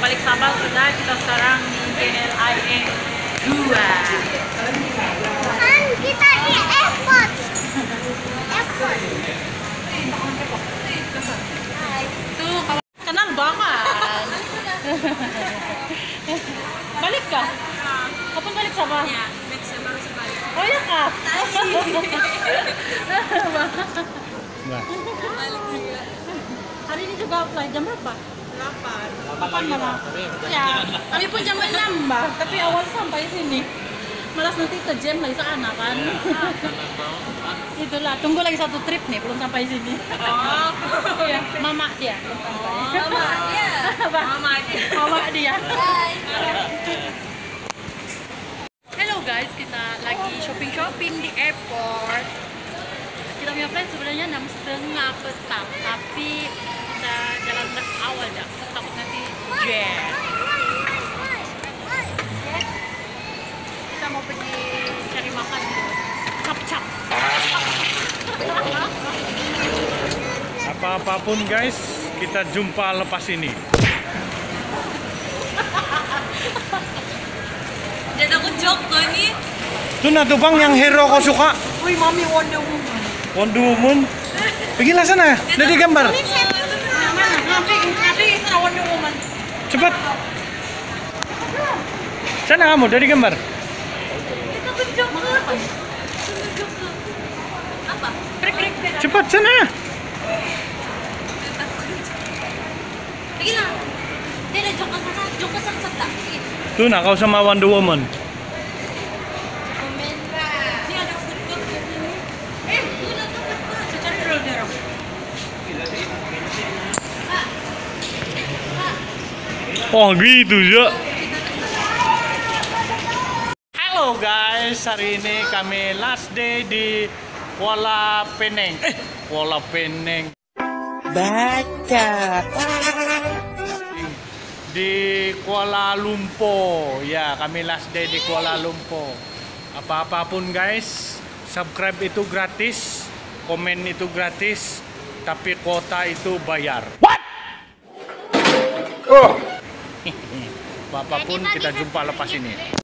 balik Sabang sudah, kita sekarang di GLIE 2. Kan kita di airport. Tuh, kenal banget. Balik kah? Kapan balik Sabang? Ya, next baru sebalik. Oh ya kah? Balik juga. Hari ini juga flight jam berapa? 8 malam. Ya, kami pun jam 6 mbak, tapi awal sampai sini. Malas nanti ke jam lagi sana kan. Itulah, tunggu lagi satu trip nih, belum sampai sini. Oh, iya, mama dia. Mama dia. Mama dia. Hello guys, kita lagi shopping di airport. Kita punya flight sebenarnya 6:30 petang, tapi kita jalan rush awal ya, takut nanti jam. Kita mau pergi cari makan dulu. Cap-cap. Apa-apapun guys, kita jumpa lepas ini. Dan aku Joko nih. Tuh nah tuh bang yang hero kau suka. Wih mami Wonder Woman. Wonder Woman. Pergilah sana, udah digambar. Nanti sana Wonder Woman. Cepat. Sana kamu, udah digambar. Kita ke Joko. Apa? Cepat sana. Pergi lah. Dia ada Joko sana. Joko sana. Tuh nah kau sama Wonder Woman. Ini ada food court di sini. Tuh ada food court. Saya cari dulu dia. Oh gitu ya. Halo guys, hari ini kami last day di Kuala Penang. Kuala Penang. Baca. Di Kuala Lumpur. Ya, kami last day di Kuala Lumpur. Apa-apapun guys, subscribe itu gratis, komen itu gratis, tapi kuota itu bayar. What? Oh. Apapun kita jumpa lepas ini.